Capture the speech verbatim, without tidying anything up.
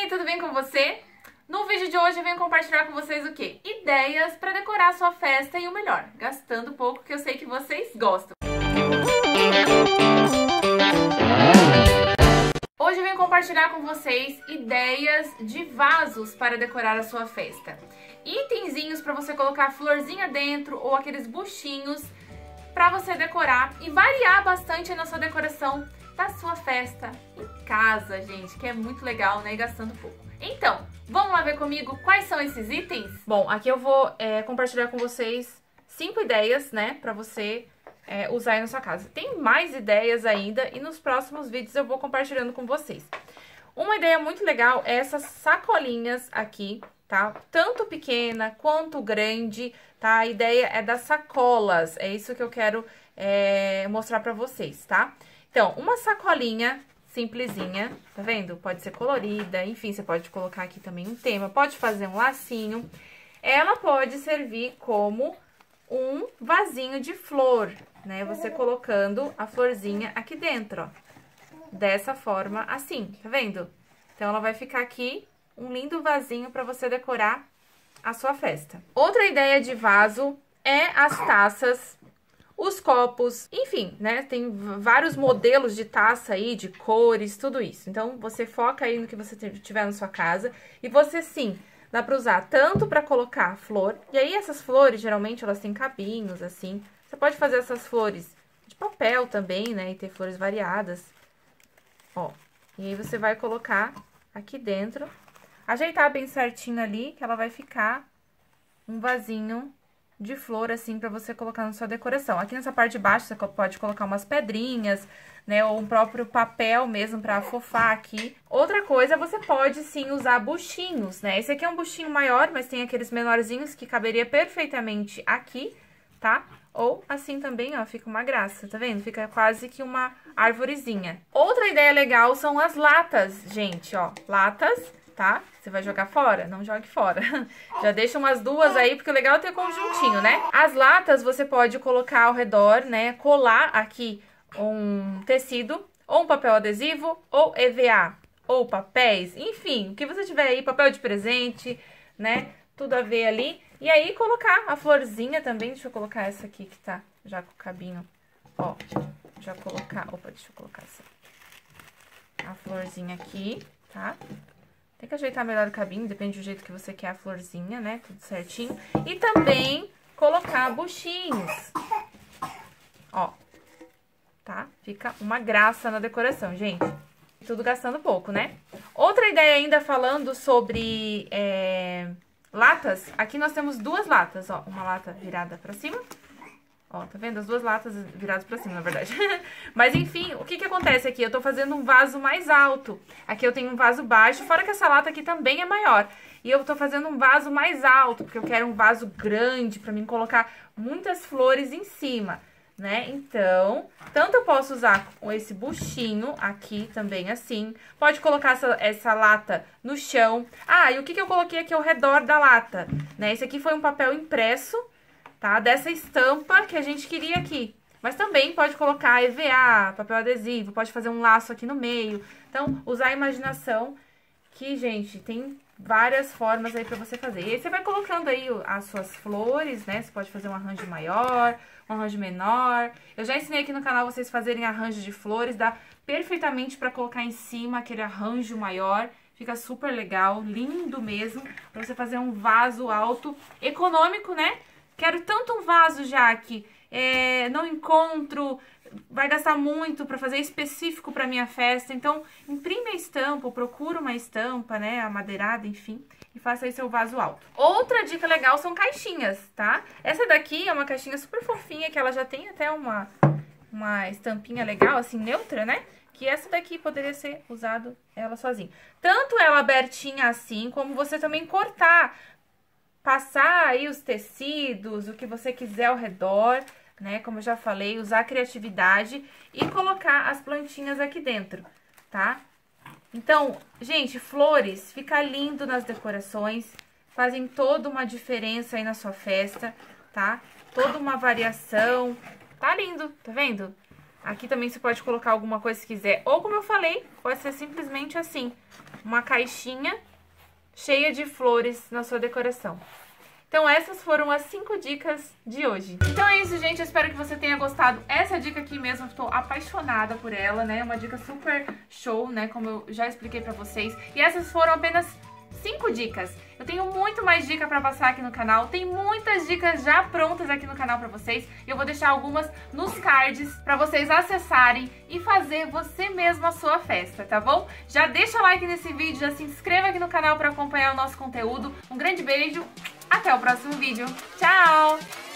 tudo bem com você? No vídeo de hoje eu venho compartilhar com vocês o quê? Ideias para decorar a sua festa e o melhor, gastando pouco, que eu sei que vocês gostam. Hoje eu venho compartilhar com vocês ideias de vasos para decorar a sua festa. Itenzinhos para você colocar florzinha dentro ou aqueles buchinhos para você decorar e variar bastante na sua decoração da sua festa em casa, gente, que é muito legal, né? E gastando pouco. Então, vamos lá ver comigo quais são esses itens? Bom, aqui eu vou é, compartilhar com vocês cinco ideias, né, pra você é, usar aí na sua casa. Tem mais ideias ainda e nos próximos vídeos eu vou compartilhando com vocês. Uma ideia muito legal é essas sacolinhas aqui, tá? Tanto pequena quanto grande, tá? A ideia é das sacolas, é isso que eu quero é, mostrar pra vocês, tá? Então, uma sacolinha simplesinha, tá vendo? Pode ser colorida, enfim, você pode colocar aqui também um tema, pode fazer um lacinho. Ela pode servir como um vasinho de flor, né? Você colocando a florzinha aqui dentro, ó. Dessa forma, assim, tá vendo? Então, ela vai ficar aqui um lindo vasinho pra você decorar a sua festa. Outra ideia de vaso é as taças, os copos, enfim, né? Tem vários modelos de taça aí, de cores, tudo isso. Então, você foca aí no que você tiver na sua casa. E você, sim, dá pra usar tanto pra colocar flor. E aí, essas flores, geralmente, elas têm cabinhos, assim. Você pode fazer essas flores de papel também, né? E ter flores variadas. Ó, e aí você vai colocar aqui dentro. Ajeitar bem certinho ali, que ela vai ficar um vasinho de flor, assim, pra você colocar na sua decoração. Aqui nessa parte de baixo, você pode colocar umas pedrinhas, né, ou um próprio papel mesmo pra afofar aqui. Outra coisa, você pode, sim, usar buchinhos, né? Esse aqui é um buchinho maior, mas tem aqueles menorzinhos que caberia perfeitamente aqui, tá? Ou assim também, ó, fica uma graça, tá vendo? Fica quase que uma arvorezinha. Outra ideia legal são as latas, gente, ó, latas, tá? Você vai jogar fora? Não jogue fora. Já deixa umas duas aí, porque o legal é ter conjuntinho, né? As latas você pode colocar ao redor, né? Colar aqui um tecido, ou um papel adesivo, ou E V A, ou papéis, enfim, o que você tiver aí, papel de presente, né? Tudo a ver ali. E aí colocar a florzinha também, deixa eu colocar essa aqui que tá já com o cabinho, ó. Já colocar, opa, deixa eu colocar essa. A florzinha aqui, tá? Tem que ajeitar melhor o cabinho, depende do jeito que você quer a florzinha, né? Tudo certinho. E também colocar buchinhos. Ó, tá? Fica uma graça na decoração, gente. Tudo gastando pouco, né? Outra ideia ainda falando sobre é, latas. Aqui nós temos duas latas, ó. Uma lata virada pra cima. Ó, tá vendo? As duas latas viradas pra cima, na verdade. Mas, enfim, o que que acontece aqui? Eu tô fazendo um vaso mais alto. Aqui eu tenho um vaso baixo, fora que essa lata aqui também é maior. E eu tô fazendo um vaso mais alto, porque eu quero um vaso grande pra mim colocar muitas flores em cima, né? Então, tanto eu posso usar com esse buchinho aqui também, assim. Pode colocar essa, essa lata no chão. Ah, e o que que eu coloquei aqui ao redor da lata, né? Esse aqui foi um papel impresso, tá? Dessa estampa que a gente queria aqui. Mas também pode colocar E V A, papel adesivo, pode fazer um laço aqui no meio. Então, usar a imaginação, que, gente, tem várias formas aí pra você fazer. E aí você vai colocando aí as suas flores, né? Você pode fazer um arranjo maior, um arranjo menor. Eu já ensinei aqui no canal vocês fazerem arranjo de flores, dá perfeitamente pra colocar em cima aquele arranjo maior. Fica super legal, lindo mesmo, pra você fazer um vaso alto, econômico, né? Quero tanto um vaso, já que é, não encontro, vai gastar muito para fazer específico para minha festa. Então, imprime a estampa, ou procura uma estampa, né, amadeirada, enfim, e faça aí seu vaso alto. Outra dica legal são caixinhas, tá? Essa daqui é uma caixinha super fofinha, que ela já tem até uma, uma estampinha legal, assim, neutra, né? Que essa daqui poderia ser usado ela sozinha. Tanto ela abertinha assim, como você também cortar, passar aí os tecidos, o que você quiser ao redor, né? Como eu já falei, usar a criatividade e colocar as plantinhas aqui dentro, tá? Então, gente, flores, fica lindo nas decorações, fazem toda uma diferença aí na sua festa, tá? Toda uma variação, tá lindo, tá vendo? Aqui também você pode colocar alguma coisa se quiser. Ou, como eu falei, pode ser simplesmente assim, uma caixinha cheia de flores na sua decoração. Então essas foram as cinco dicas de hoje. Então é isso, gente. Eu espero que você tenha gostado. Essa dica aqui mesmo, eu tô apaixonada por ela, né? Uma dica super show, né? Como eu já expliquei pra vocês. E essas foram apenas cinco dicas. Eu tenho muito mais dica pra passar aqui no canal. Tem muitas dicas já prontas aqui no canal pra vocês. E eu vou deixar algumas nos cards pra vocês acessarem e fazer você mesmo a sua festa, tá bom? Já deixa o like nesse vídeo, já se inscreva aqui no canal pra acompanhar o nosso conteúdo. Um grande beijo, até o próximo vídeo. Tchau!